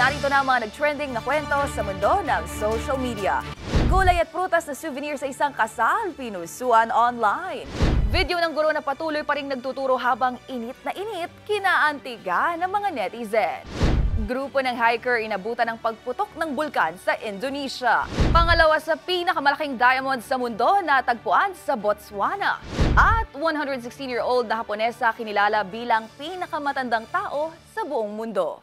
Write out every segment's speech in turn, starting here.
narito na ang mga nag-trending na kwento sa mundo ng social media. Gulay at prutas na souvenir sa isang kasal, pinusuan online. Video ng guro na patuloy pa ring nagtuturo habang init na init, kinaantiga ng mga netizen. Grupo ng hiker inabutan ng pagputok ng bulkan sa Indonesia. Pangalawa sa pinakamalaking diamond sa mundo natagpuan sa Botswana. At 116-year-old na Haponesa kinilala bilang pinakamatandang tao sa buong mundo.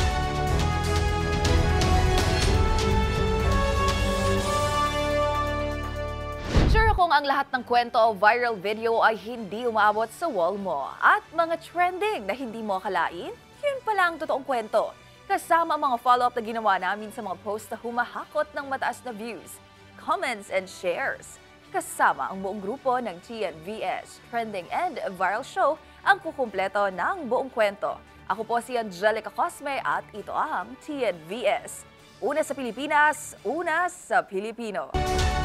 Sure kung ang lahat ng kwento o viral video ay hindi umaabot sa wall mo at mga trending na hindi mo akalain, yun pala ang totoong kwento. Kasama ang mga follow-up na ginawa namin sa mga post na humahakot ng mataas na views, comments, and shares. Kasama ang buong grupo ng TNVS Trending and Viral Show ang kukumpleto ng buong kwento. Ako po si Angelica Cosme at ito ang TNVS. Una sa Pilipinas, una sa Pilipino.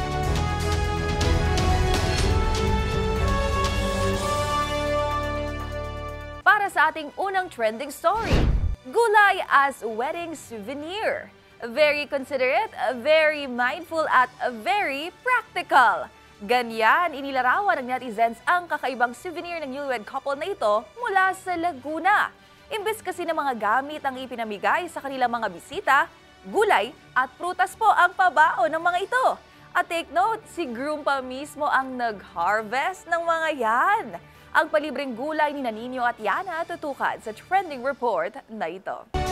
Para sa ating unang trending story, gulay as wedding souvenir. Very considerate, very mindful at very practical. Ganyan inilarawan ng netizens ang kakaibang souvenir ng newlywed couple na ito mula sa Laguna. Imbes kasi ng mga gamit ang ipinamigay sa kanilang mga bisita, gulay at prutas po ang pabao ng mga ito. At take note, si groom pa mismo ang nag-harvest ng mga yan. Ang palibreng gulay ni Nino at Yana tutukan sa trending report na ito.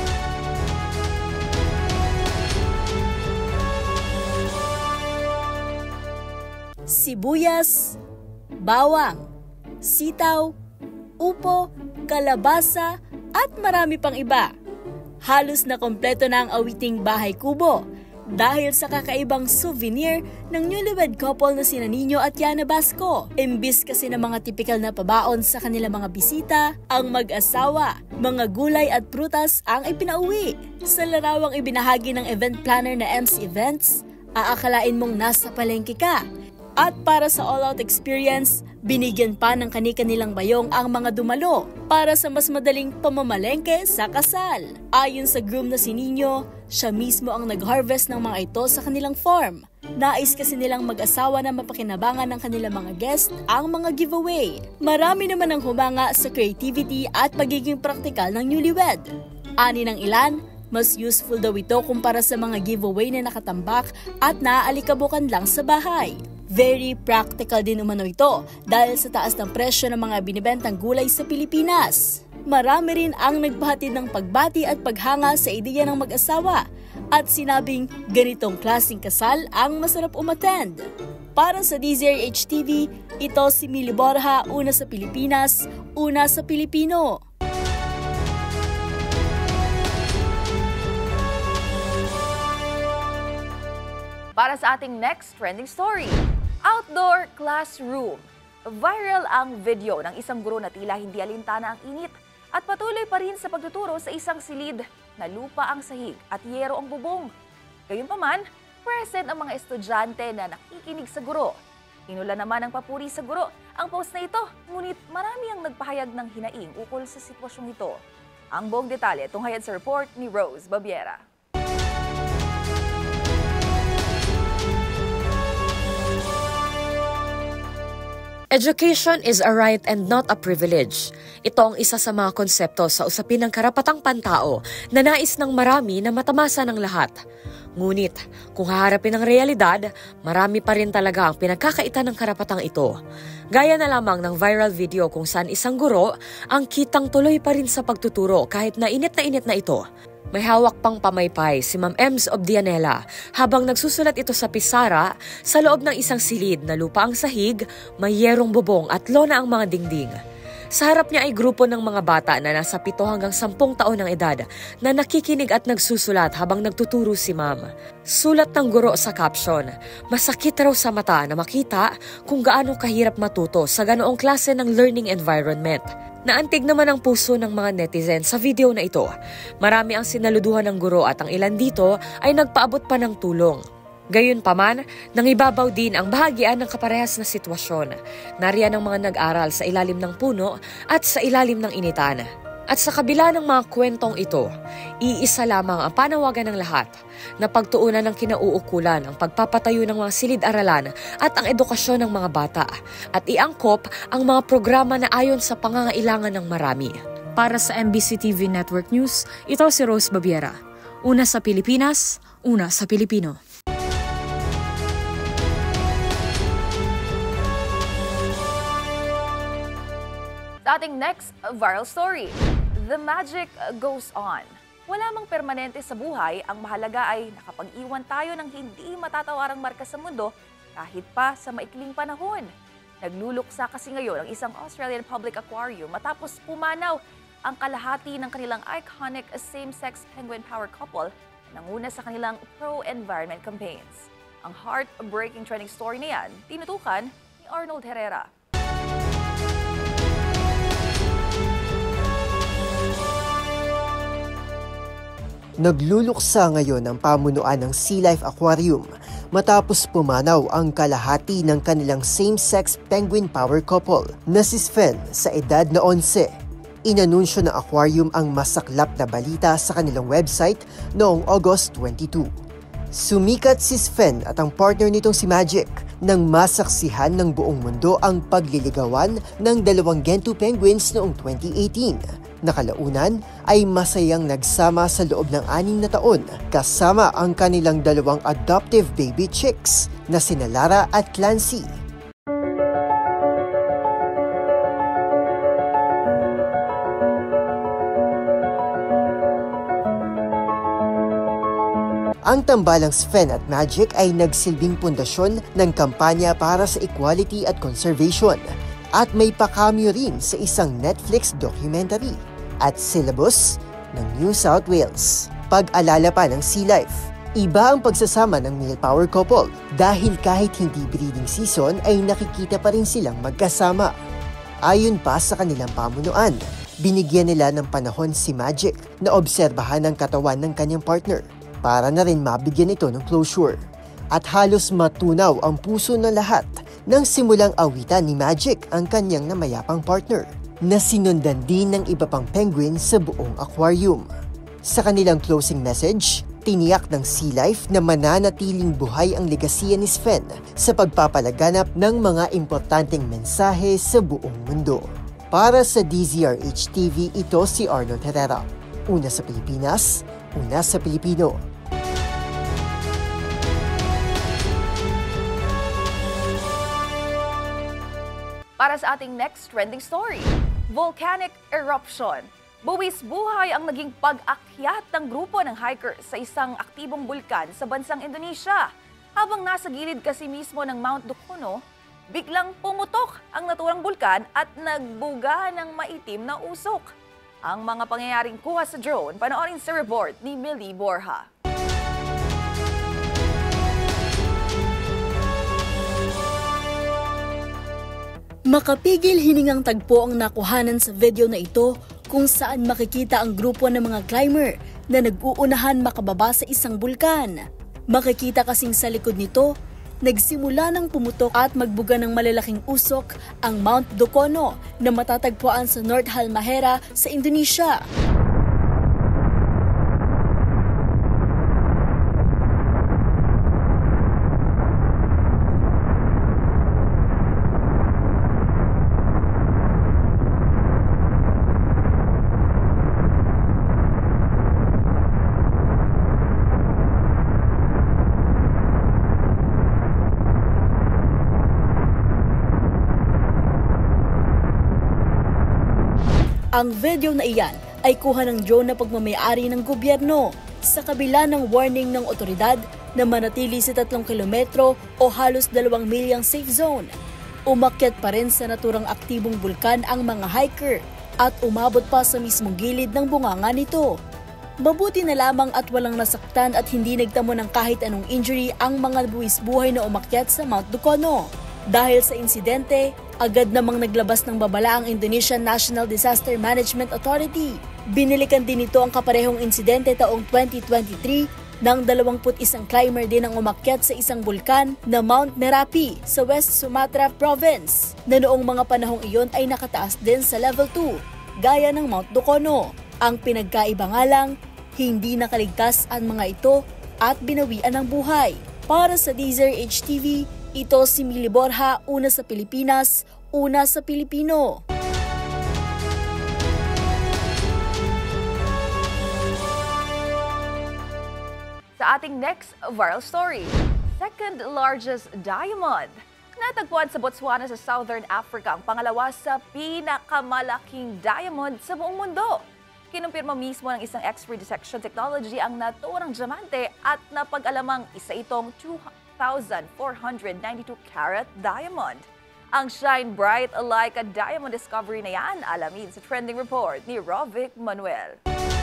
Sibuyas, bawang, sitaw, upo, kalabasa at marami pang iba. Halos na kompleto na ang awiting Bahay Kubo dahil sa kakaibang souvenir ng newlywed couple na sina Nino at Yana Basco. Imbis kasi ng mga tipikal na pabaon sa kanilang mga bisita, ang mag-asawa, mga gulay at prutas ang ipinauwi. Sa larawang ibinahagi ng event planner na MC Events, aakalain mong nasa palengke ka. At para sa all-out experience, binigyan pa ng kani-kanilang bayong ang mga dumalo para sa mas madaling pamamalengke sa kasal. Ayon sa groom na si Nino, siya mismo ang nag-harvest ng mga ito sa kanilang farm. Nais kasi nilang mag-asawa na mapakinabangan ng kanilang mga guest ang mga giveaway. Marami naman ang humanga sa creativity at pagiging praktikal ng newlywed. Ani ng ilan, mas useful daw ito kumpara sa mga giveaway na nakatambak at naaalikabukan lang sa bahay. Very practical din umano ito dahil sa taas ng presyo ng mga binibentang gulay sa Pilipinas. Marami rin ang nagpahatid ng pagbati at paghanga sa ideya ng mag-asawa at sinabing ganitong klaseng kasal ang masarap umattend. Para sa DZRH TV, ito si Mili Borja, una sa Pilipinas, una sa Pilipino. Para sa ating next trending story, outdoor classroom. Viral ang video ng isang guro na tila hindi alintana ang init at patuloy pa rin sa pagtuturo sa isang silid na lupa ang sahig at yero ang bubong. Gayunpaman, present ang mga estudyante na nakikinig sa guro. Inula naman ng papuri sa guro ang post na ito, ngunit marami ang nagpahayag ng hinaing ukol sa sitwasyong ito. Ang buong detalye tunghayan sa report ni Rose Babiera. Education is a right and not a privilege. Ito ang isa sa mga konsepto sa usapin ng karapatang pantao na nais ng marami na matamasa ng lahat. Ngunit, kung haharapin ang realidad, marami pa rin talaga ang pinagkakaitan ng karapatang ito. Gaya na lamang ng viral video kung saan isang guro ang kitang tuloy pa rin sa pagtuturo kahit na init na ito. May hawak pang pamaypay si Ma'am Ems Obdianela habang nagsusulat ito sa pisara sa loob ng isang silid na lupa ang sahig, may yerong bubong at lona ang mga dingding. Sa harap niya ay grupo ng mga bata na nasa 7 hanggang 10 taon ng edad na nakikinig at nagsusulat habang nagtuturo si Ma'am. Sulat ng guro sa caption, masakit raw sa mata na makita kung gaano kahirap matuto sa ganoong klase ng learning environment. Naantig naman ang puso ng mga netizen sa video na ito. Marami ang sinaluduhan ng guro at ang ilan dito ay nagpaabot pa ng tulong. Gayunpaman, nangibabaw din ang bahagian ng kaparehas na sitwasyon. Nariyan ang mga nag-aral sa ilalim ng puno at sa ilalim ng initan. At sa kabila ng mga kwentong ito, iisa lamang ang panawagan ng lahat na pagtuunan ng kinauukulan ang pagpapatayo ng mga silid-aralan at ang edukasyon ng mga bata at iangkop ang mga programa na ayon sa pangangailangan ng marami. Para sa MBC TV Network News, ito si Rose Babiera. Una sa Pilipinas, una sa Pilipino. Sa ating next viral story, the magic goes on. Wala mang permanente sa buhay, ang mahalaga ay nakapag-iwan tayo ng hindi matatawarang marka sa mundo kahit pa sa maikling panahon. Nagluluksa kasi ngayon ang isang Australian public aquarium matapos pumanaw ang kalahati ng kanilang iconic same-sex penguin power couple na nanguna sa kanilang pro-environment campaigns. Ang heartbreaking trending story na yan, tinutukan ni Arnold Herrera. Nagluluksa ngayon ang pamunuan ng Sea Life Aquarium matapos pumanaw ang kalahati ng kanilang same-sex penguin power couple na si Sven sa edad na 11. Inanunsyo ng aquarium ang masaklap na balita sa kanilang website noong August 22. Sumikat si Sven at ang partner nitong si Magic nang masaksihan ng buong mundo ang pagliligawan ng dalawang Gentoo penguins noong 2018. Nakalaunan ay masayang nagsama sa loob ng 6 na taon kasama ang kanilang dalawang adoptive baby chicks na sina Lara at Clancy. Ang tambalang Sven at Magic ay nagsilbing pundasyon ng kampanya para sa equality at conservation at may pakamyo rin sa isang Netflix documentary at syllabus ng New South Wales. Pag-alala pa ng Sea Life, iba ang pagsasama ng male power couple dahil kahit hindi breeding season ay nakikita pa rin silang magkasama. Ayon pa sa kanilang pamunuan, binigyan nila ng panahon si Magic na obserbahan ang katawan ng kanyang partner para na rin mabigyan ito ng closure. At halos matunaw ang puso ng lahat nang simulang awitan ni Magic ang kanyang namayapang partner na sinundan din ng iba pang penguin sa buong aquarium. Sa kanilang closing message, tiniyak ng Sea Life na mananatiling buhay ang legasiya ni Sven sa pagpapalaganap ng mga importanteng mensahe sa buong mundo. Para sa DZRH TV, ito si Arnold Herrera. Una sa Pilipinas, una sa Pilipino. Para sa ating next trending story, volcanic eruption. Buwis buhay ang naging pag-akyat ng grupo ng hikers sa isang aktibong bulkan sa bansang Indonesia. Habang nasa gilid kasi mismo ng Mount Dukono, biglang pumutok ang naturang bulkan at nagbuga ng maitim na usok. Ang mga pangyayaring kuha sa drone, panoorin sa report ni Millie Borja. Makapigil hiningang tagpo ang nakuhanan sa video na ito kung saan makikita ang grupo ng mga climber na nag-uunahan makababa sa isang bulkan. Makikita kasing sa likod nito, nagsimula ng pumutok at magbuga ng malalaking usok ang Mount Dukono na matatagpuan sa North Halmahera sa Indonesia. Ang video na iyan ay kuha ng drone na pagmamayari ng gobyerno sa kabila ng warning ng otoridad na manatili sa 3 kilometro o halos 2 milyang safe zone. Umakyat pa rin sa naturang aktibong bulkan ang mga hiker at umabot pa sa mismong gilid ng bunganga nito. Mabuti na lamang at walang nasaktan at hindi nagtamo ng kahit anong injury ang mga buwis buhay na umakyat sa Mount Dukono. Dahil sa insidente, agad namang naglabas ng babala ang Indonesian National Disaster Management Authority. Binilikan din ito ang kaparehong insidente taong 2023 nang 21 climber din ang umakyat sa isang bulkan na Mount Merapi sa West Sumatra Province na noong mga panahong iyon ay nakataas din sa level 2. gaya ng Mount Dukono. Ang pinagkaiba nga lang, hindi nakaligtas ang mga ito at binawian ng buhay. Para sa DZRH TV, ito si Mili Borja, una sa Pilipinas, una sa Pilipino. Sa ating next viral story, second largest diamond. Natagpuan sa Botswana sa Southern Africa ang pangalawa sa pinakamalaking diamond sa buong mundo. Kinumpirma mismo ng isang X-ray dissection technology ang naturang diamante at napag-alamang isa itong 2,492 carat diamond. Ang shine bright like a diamond discovery na yan, alamin sa trending report ni Rovic Manuel.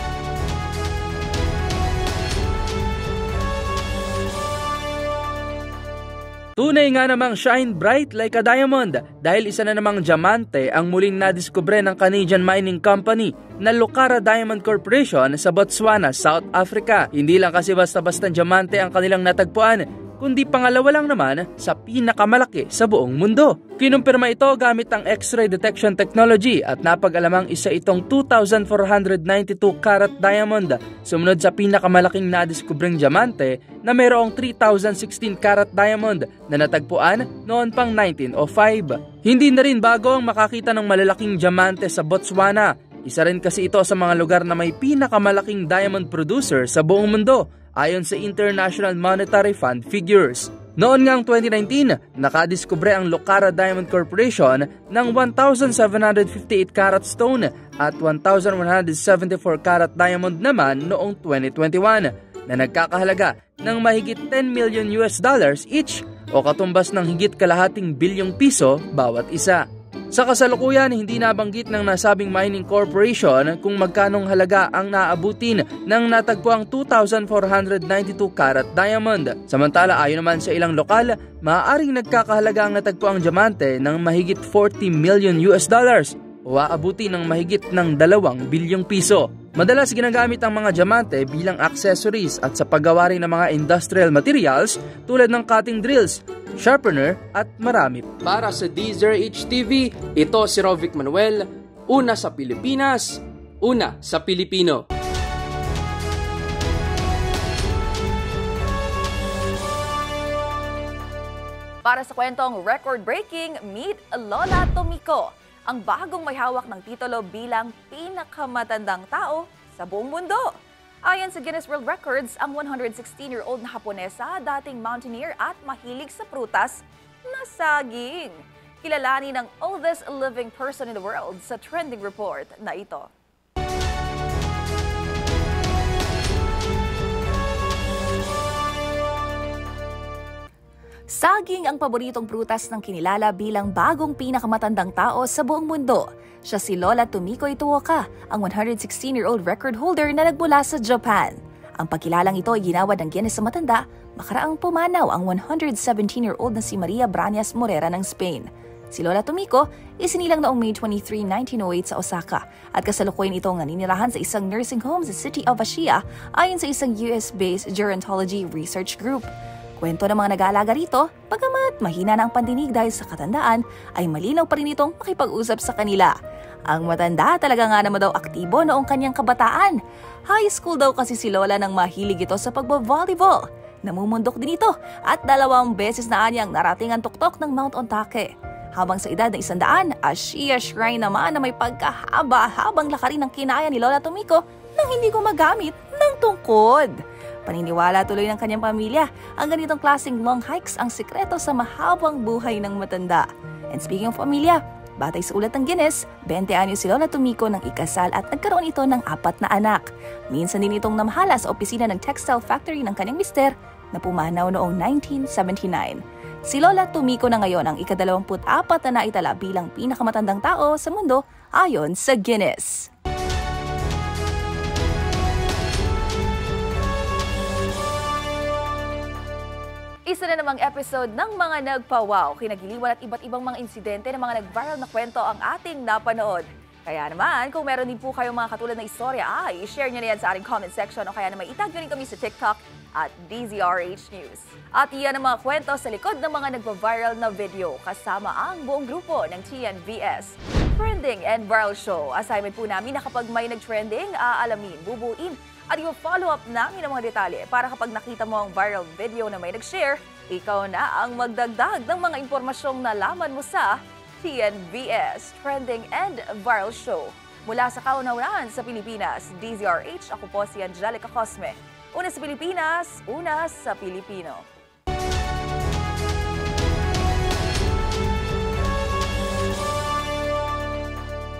Tunay nga namang shine bright like a diamond dahil isa na namang diamante ang muling nadiskubre ng Canadian mining company na Lucara Diamond Corporation sa Botswana, South Africa. Hindi lang kasi basta-basta diamante ang kanilang natagpuan, kundi pangalawa lang naman sa pinakamalaki sa buong mundo. Kinumpirma ito gamit ang X-ray detection technology at napag-alamang isa itong 2,492 carat diamond, sumunod sa pinakamalaking nadiskubring diamante na mayroong 3,016 carat diamond na natagpuan noon pang 1905. Hindi na rin bago ang makakita ng malalaking diamante sa Botswana. Isa rin kasi ito sa mga lugar na may pinakamalaking diamond producer sa buong mundo, ayon sa International Monetary Fund figures. Noon ngang 2019, nakadiskubre ang Lucara Diamond Corporation ng 1,758 carat stone at 1,174 carat diamond naman noong 2021 na nagkakahalaga ng mahigit $10 million each o katumbas ng higit kalahating bilyong piso bawat isa. Sa kasalukuyan, hindi nabanggit ng nasabing mining corporation kung magkanong halaga ang naaabutin ng natagpuang 2,492 carat diamond. Samantala, ayon naman sa ilang lokal, maaaring nagkakahalaga ang natagpuang diamante ng mahigit $40 million o aabuti ng mahigit ng 2 bilyong piso. Madalas ginagamit ang mga diamante bilang accessories at sa paggawa rin ng mga industrial materials tulad ng cutting drills, sharpener at marami. Para sa DZRH TV, ito si Rovic Manuel, una sa Pilipinas, una sa Pilipino. Para sa kwentong record-breaking, meet Lola Tomiko, ang bagong may hawak ng titulo bilang pinakamatandang tao sa buong mundo. Ayon sa Guinness World Records, ang 116-year-old na Haponesa, dating mountaineer at mahilig sa prutas na saging. Kilalanin ng oldest living person in the world sa trending report na ito. Saging ang paboritong prutas ng kinilala bilang bagong pinakamatandang tao sa buong mundo. Siya si Lola Tomiko Ituoka, ang 116-year-old record holder na nagmula sa Japan. Ang pagkilalang ito ay ginawad ng Guinness sa matanda, makaraang pumanaw ang 117-year-old na si Maria Brañas Morera ng Spain. Si Lola Tomiko isinilang noong May 23, 1908 sa Osaka at kasalukuyan itong naninirahan sa isang nursing home sa City of Ashia ayon sa isang US-based gerontology research group. Kwento ng mga nag-aalaga rito, bagamat mahina na ang pandinig dahil sa katandaan, ay malinaw pa rin itong makipag-usap sa kanila. Ang matanda talaga nga naman daw aktibo noong kanyang kabataan. High school daw kasi si Lola nang mahilig ito sa pagbo-volleyball. Namumundok din ito at 2 beses na anyang narating ang tuktok ng Mount Ontake. Habang sa edad na 100, Ashia Shrine naman na may pagkahaba-habang lakarin ng kinaya ni Lola Tomiko nang hindi gumagamit ng tungkod. Paniniwala tuloy ng kanyang pamilya, ang ganitong klaseng long hikes ang sikreto sa mahabang buhay ng matanda. And speaking of pamilya, batay sa ulat ng Guinness, 20 anyos si Lola Tomiko nang ikasal at nagkaroon ito ng 4 na anak. Minsan din itong namahala sa opisina ng textile factory ng kanyang mister na pumanaw noong 1979. Si Lola Tomiko na ngayon ang ika-24 na naitala bilang pinakamatandang tao sa mundo ayon sa Guinness. Isa na namang episode ng mga nagpa-wow, kinagiliwan at iba't ibang mga insidente ng mga nag-viral na kwento ang ating napanood. Kaya naman, kung meron din po kayong mga katulad na istorya, i-share nyo na yan sa ating comment section o kaya naman itag nyo rin kami sa TikTok at DZRH News. At iyan ang mga kwento sa likod ng mga nagpa-viral na video kasama ang buong grupo ng TNVS. Trending and Viral Show. Assignment po namin na kapag may nag-trending, aalamin, bubuin, at i-follow up namin ang mga detalye para kapag nakita mo ang viral video na may nag-share, ikaw na ang magdagdag ng mga impormasyong nalaman mo sa TNVS Trending and Viral Show. Mula sa kauna-unahan sa Pilipinas, DZRH, ako po si Angelica Cosme. Una sa Pilipinas, una sa Pilipino.